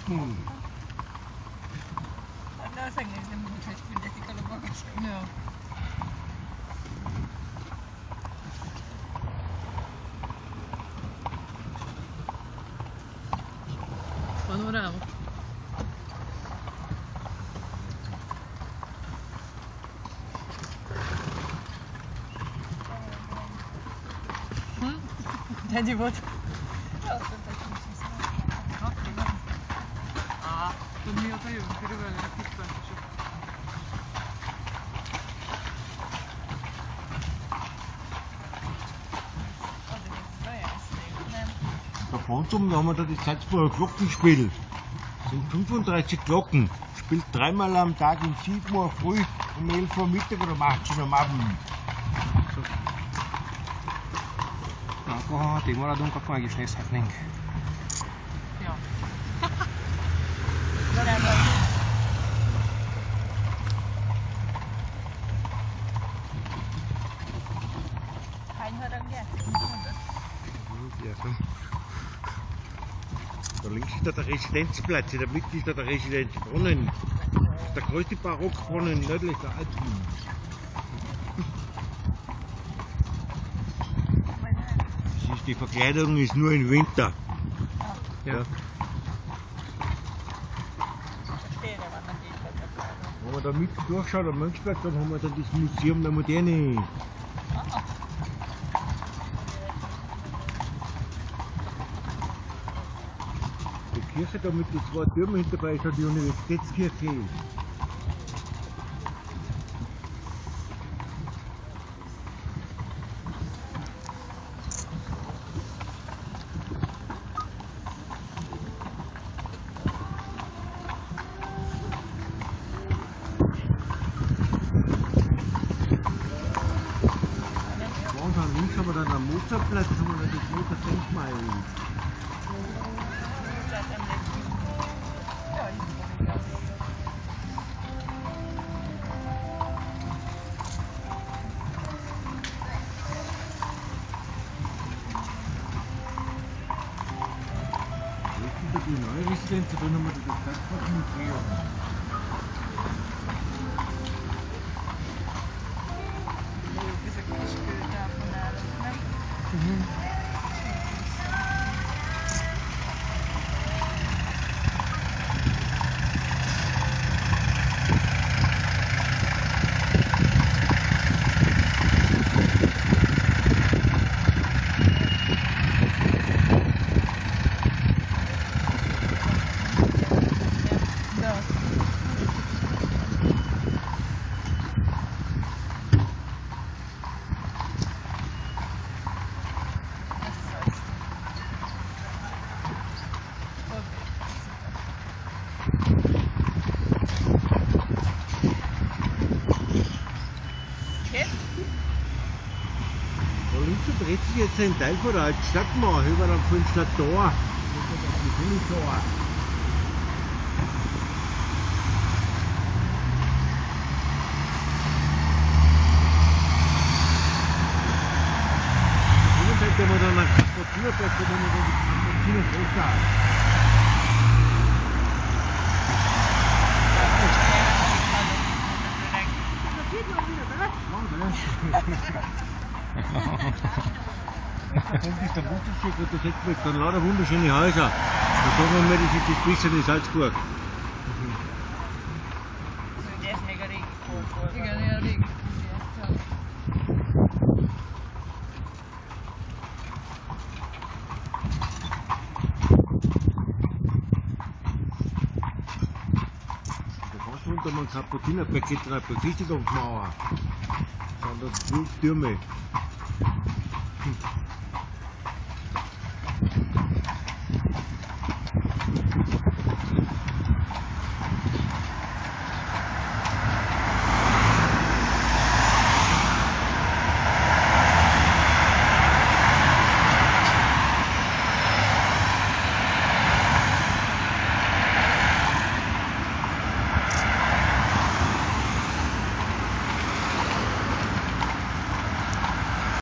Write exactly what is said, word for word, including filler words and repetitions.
Hm. No, sagen wir, wir müssen jetzt mit der Kolumba gehen. Ja. Panorama. Hm? Daddy, what? Ah, to mi otaio, per ora è più facile. Da vorne da haben wir da das Salzburger Glockenspiel. Das sind fünfunddreißig Glocken. Spielt dreimal am Tag um sieben Uhr früh, um elf Uhr Mittag oder um achtzehn Uhr am Abend. Ako timoradunkat meg is nézhetnénk. Ja. Hány harang játszik? Da links ist da der Residenzplatz, in der Mitte ist da der Residenzbrunnen. Das ist der größte Barockbrunnen nördlich der Alpen. Das ist, die Verkleidung ist nur im Winter. Ja. Wenn man da mitten durchschaut am Mönchberg, dann haben wir dann das Museum der Moderne. Die Kirche da mit den zwei Türmen hinterbei ist die Universitätskirche. Links haben wir dann am Mozartplatz, haben wir dann das Mozart-Denkmal. Die neue Residenz, da haben wir das Stadtparkmuseum. Mhm. Da dreht sich jetzt ein Teil von der alten Stadtmauer über am Fünfter Tor. Das ist das Tor. Auf der Seite haben wir dann einen Kaputtierplatz, wo man dann die Kaputtiner Fässer hat. Da kommt ist der Bundesstück und da setzt man dann lauter wunderschöne Häuser. Da sagen wir, das ist das Bisschen in Salzburg. Der ist mega regen. Igen, ilyen régi. Da kannst du unter einem Kapuzinerpaket rein, Befestigungsmauer. Das sind da zwölf Türme.